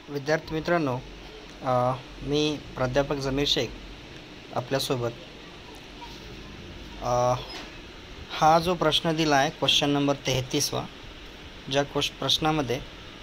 विद्यार्थी मित्रांनो, मी प्राध्यापक जमीर शेख आपल्यासोबत हा जो प्रश्न दिला आहे क्वेश्चन नंबर 33वा, ज्या प्रश्नामध्ये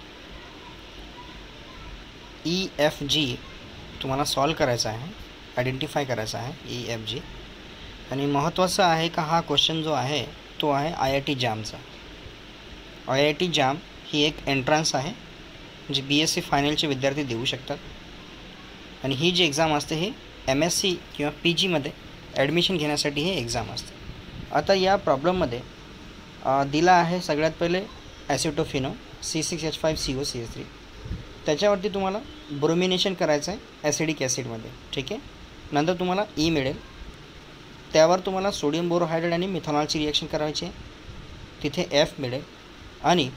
EFG तुम्हाला सॉल्व करायचा आहे, आयडेंटिफाय करायचा आहे EFG. आणि महत्त्वाचं आहे का हा क्वेश्चन जो आहे तो आहे IIT JAMचा. IIT JAM ही एक एंट्रन्स आहे जी BSc फायनलचे विद्यार्थी देऊ शकतात. आणि ही जी एक्झाम असते ही MSc किंवा PGमध्ये ॲडमिशन घेण्यासाठी ही एक्झाम असते. आता या प्रॉब्लेममध्ये दिला आहे सगळ्यात पहिले ॲसिटोफिनो C6H5COCH3. त्याच्यावरती तुम्हाला ब्रोमिनेशन करायचं आहे ॲसिडिक ॲसिडमध्ये. ठीक आहे. नंतर तुम्हाला E मिळेल. त्यावर तुम्हाला सोडियम बोरोहायड्रेट आणि मिथेनॉलची रिॲक्शन करायची आहे, तिथे F मिळेल. आणि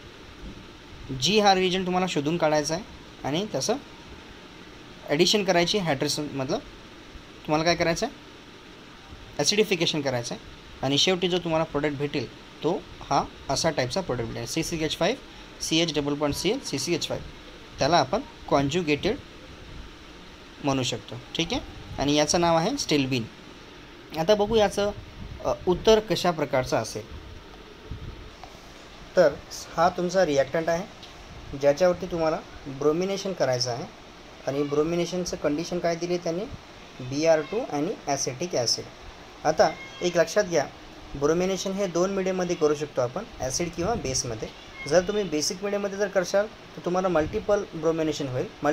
G हा रिएजंट तुम्हाला शोधून काढायचा आहे आणि त्याचं ॲडिशन करायची हायड्रेशनमधलं तुम्हाला काय करायचं आहे, ॲसिडिफिकेशन करायचं आहे. आणि शेवटी जो तुम्हाला प्रोडक्ट भेटेल तो हा असा टाईपचा प्रोडक्ट भेटेल C6H5CH CCH5. त्याला आपण कॉन्ज्युगेटेड म्हणू शकतो. ठीक आहे. आणि याचं नाव आहे स्टिल्बीन. आता बघू याचं उत्तर कशा प्रकारचं असेल. तर हा तुमचा रिॲक्टंट आहे ज्याच्यावरती तुम्हाला ब्रोमिनेशन करायचं आहे. आणि ब्रोमिनेशनचं कंडिशन काय दिली त्यांनी, Br2 आणि ॲसिटिक ॲसिड. आता एक लक्षात घ्या, ब्रोमिनेशन हे 2 मीडियममध्ये करू शकतो आपण, ॲसिड किंवा बेसमध्ये. जर तुम्ही बेसिक मीडियममध्ये जर करशाल तर तुम्हाला मल्टी ब्रोमिनेशन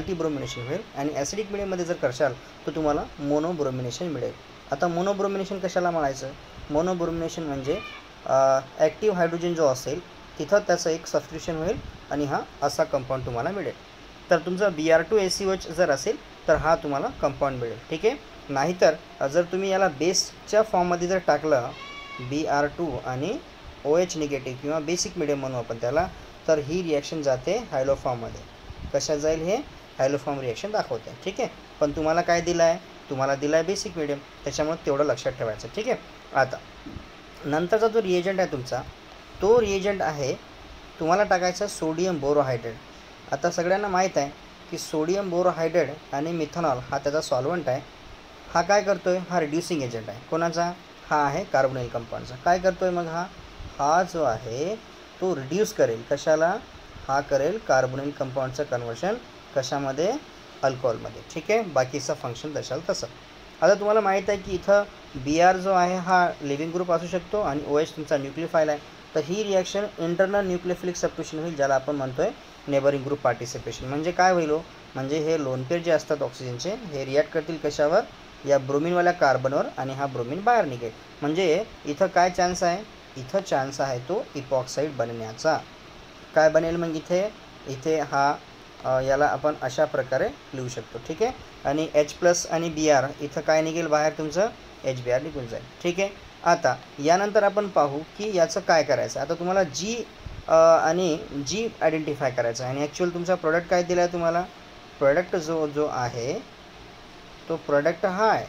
होईल. आणि ॲसिडिक मीडियममध्ये जर करशाल तर तुम्हाला मोनोब्रोमिनेशन मिळेल. आता मोनोब्रोमिनेशन कशाला म्हणायचं, मोनोब्रोमिनेशन म्हणजे ॲक्टिव्ह हायड्रोजन जो असेल तिथं त्याचं एक सबस्टिट्यूशन होईल आणि हा असा कंपाऊंड तुम्हाला मिळेल. तर तुमचा Br2SOH जर असेल तर हा तुम्हाला कंपाऊंड मिळेल. ठीक आहे. नाहीतर जर तुम्ही याला बेसच्या फॉर्ममध्ये जर टाकलं Br2 आणि OH निगेटिव्ह किंवा बेसिक मीडियम म्हणू आपण त्याला, तर ही रिॲक्शन जाते हायलो फॉर्ममध्ये. कशात जाईल, हे हायलो फॉर्म रिॲक्शन दाखवते. ठीक आहे. पण तुम्हाला काय दिलं आहे, तुम्हाला दिला आहे बेसिक मीडियम, त्याच्यामुळे तेवढं लक्षात ठेवायचं. ठीक आहे. आता नंतरचा जो रिएजंट आहे तुमचा, तो रिएजंट आहे तुम्हाला टाकायचा सोडियम बोरोहायड्रेट. आता सगळ्यांना माहीत आहे की सोडियम बोरोहायड्रेट आणि मिथेनॉल हा त्याचा सॉल्वंट आहे. हा काय करतो आहे, हा रिड्युसिंग एजंट आहे. कोणाचा, हा आहे कार्बोनिल कंपाऊंडचा. काय करतो आहे मग हा जो आहे तो रिड्यूस करेल. कशाला, हा करेल कार्बोनिल कंपाऊंडचं कन्वर्शन कशामध्ये, अल्कोहोलमध्ये. ठीक आहे. बाकीचं फंक्शन दर्शाल तसं. आता तुम्हाला माहीत आहे की इथं Br जो आहे हा लिव्हिंग ग्रुप असू शकतो आणि OH तुमचा न्यूक्लियोफाईल आहे. तर ही रिॲक्शन इंटरनल न्यूक्लियोफिलिक सबस्टिट्यूशन होईल, ज्याला आपण म्हणतो आहे नेबरिंग ग्रुप पार्टिसिपेशन. म्हणजे काय होईल, म्हणजे हे लोन पेअर जे असतात ऑक्सिजनचे हे रिॲक्ट करतील कशावर, या ब्रोमिनवाल्या कार्बनवर, आणि हा ब्रोमिन बाहेर निघेल. म्हणजे इथं काय चान्स आहे, इथं चान्स आहे तो इपॉक्साईड बनण्याचा. काय बनेल मग इथे हा याला आपण अशा प्रकारे लिहू शकतो. ठीक आहे. आणि H+ आणि Br इथं काय निघेल बाहेर, तुमचं HBr निघून जाईल. ठीक आहे. आता यानंतर आपण पाहू की याचं काय करायचं. आता तुम्हाला आणि G आयडेंटिफाय करायचं आहे. आणि ॲक्च्युअल तुमचा प्रोडक्ट काय दिला आहे तुम्हाला, प्रोडक्ट जो आहे तो प्रोडक्ट हा आहे.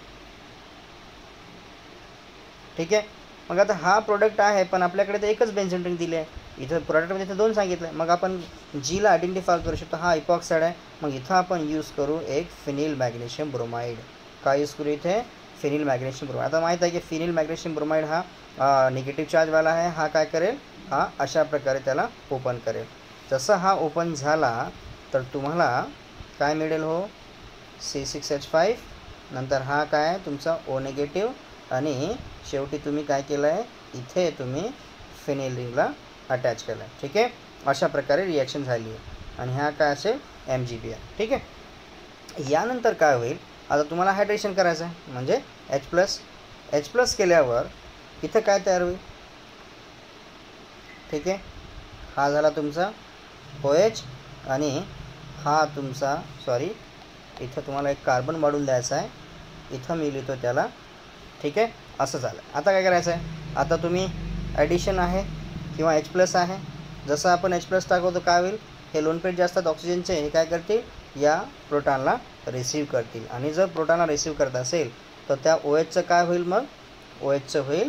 ठीक आहे. मग आता हा प्रोडक्ट आहे पण आपल्याकडे तर एकच बेन्झीन रिंग दिली आहे. इथं प्रोडक्टमध्ये इथं 2 सांगितलं आहे. मग आपण Gला आयडेंटिफाय करू शकतो, हा इपॉक्साईड आहे. मग इथं आपण यूज करू एक फिनिल मॅग्नेशियम ब्रोमाइड. काय यूज करू इथे, फिनिल मॅग्नेशियम ब्रोमाइड. आता माहीत आहे की फिनिल मॅग्नेशियम ब्रोमाइड हा निगेटिव्ह चार्जवाला आहे. हा काय करेल, हा अशा प्रकारे त्याला ओपन करेल. जसं हा ओपन झाला तर तुम्हाला काय मिळेल, C6H5. नंतर हा काय आहे तुमचा O निगेटिव्ह. आणि शेवटी तुम्ही काय केलं आहे, इथे तुम्ही फिनिल रिंगला अटॅच केलं आहे. ठीक आहे. अशा प्रकारे रिॲक्शन झाली आहे. आणि हा काय असेल, MgBr. ठीक आहे. यानंतर काय होईल, आता तुम्हाला हायड्रेशन करायचं आहे म्हणजे H+ केल्यावर इथं काय तयार होईल. ठीक आहे. हा झाला तुमचा OH आणि हा तुमचा इथं तुम्हाला एक कार्बन वाढून द्यायचा आहे, इथं मी लिहितो त्याला. ठीक आहे. असं झालं. आता काय करायचं आहे, आता तुम्ही ॲडिशन आहे किंवा H+ आहे. जसं आपण H+ टाकवतो काय होईल, हे लोन पेअर जे असतात ऑक्सिजनचे हे काय करतील, या प्रोटॉनला रिसीव्ह करतील. आणि जर प्रोटॉनला रिसीव्ह करत असेल तर त्या OHचं काय होईल, मग OHचं होईल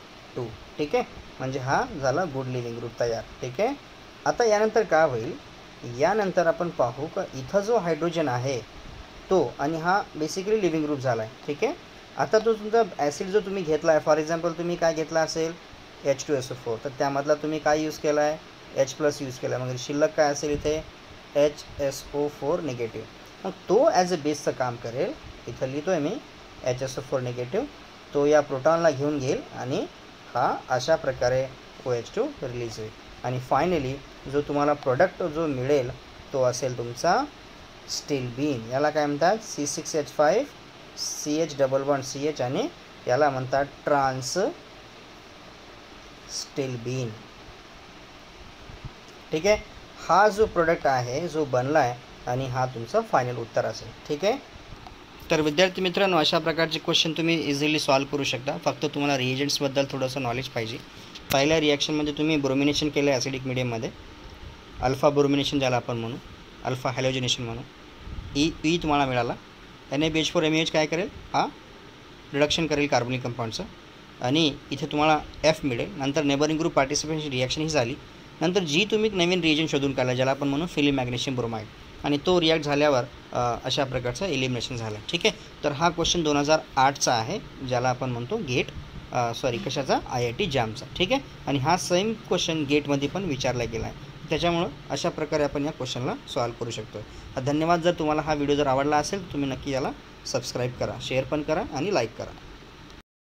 OH2. ठीक आहे. म्हणजे हा झाला गुड लिव्हिंग ग्रुप तयार. ठीक आहे. आता यानंतर काय होईल, यानंतर आपण पाहू का इथं जो हायड्रोजन आहे तो आणि हा बेसिकली लिव्हिंग ग्रुप झाला आहे. ठीक आहे. आता तो तुमचा ॲसिड जो तुम्ही घेतला आहे, फॉर एक्झाम्पल तुम्ही काय घेतला असेल H2SO4, तर त्यामधला तुम्ही काय यूज केला आहे, H+ यूज केला आहे. मग शिल्लक काय असेल इथे HSO4 निगेटिव्ह. मग तो ॲज अ बेसचं काम करेल. इथं लिहितो आहे मी HSO4 निगेटिव्ह. तो या प्रोटॉनला घेऊन घेईल आणि हा अशा प्रकारे OH2 रिलीज होईल. आणि फायनली जो तुम्हाला प्रोडक्ट जो मिळेल तो असेल तुमचा स्टील बीन. याला काय म्हणतात, C6H5 CH double bond CH आणि याला म्हणतात ट्रान्स स्टील बीन. ठीक आहे. हा जो प्रोडक्ट आहे जो बनला आहे आणि हा तुमचं फायनल उत्तर असेल. ठीक आहे. तर विद्यार्थी मित्रांनो, अशा प्रकारचे क्वेश्चन तुम्ही इझिली सॉल्व करू शकता. फक्त तुम्हाला रिएजंट्सबद्दल थोडंसं नॉलेज पाहिजे. पहिल्या रिॲक्शनमध्ये तुम्ही ब्रोमिनेशन केलं आहे ॲसिडिक मिडियममध्ये, अल्फा ब्रोमिनेशन ज्याला आपण म्हणू, अल्फा हॅलोजिनेशन म्हणू. ई तुम्हाला मिळाला. NaBH4MeH काय करेल, हा रिडक्शन करेल कार्बनिक कंपाऊंडचं आणि इथे तुम्हाला F मिळेल. नंतर नेबरिंग ग्रुप पार्टिसिपेशन रिॲक्शन ही झाली. नंतर जी तुम्ही नवीन रिएजंट शोधून काढला ज्याला आपण म्हणू फिलिम मॅग्नेशियम ब्रोमाइड, आणि तो रिॲक्ट झाल्यावर अशा प्रकारचं एलिमिनेशन झालं. ठीक आहे. तर हा क्वेश्चन 2008चा आहे ज्याला आपण म्हणतो गेट कशाचा, IIT JAMचा. ठीक आहे. आणि हा सेम क्वेश्चन गेटमध्ये पण विचारला गेला आहे. त्याच्यामुळं अशा प्रकारे आपण या क्वेश्चनला सॉल्व करू शकतो. धन्यवाद. जर तुम्हाला हा व्हिडिओ जर आवडला असेल तर तुम्ही नक्की याला सबस्क्राईब करा, शेअर पण करा आणि लाईक करा.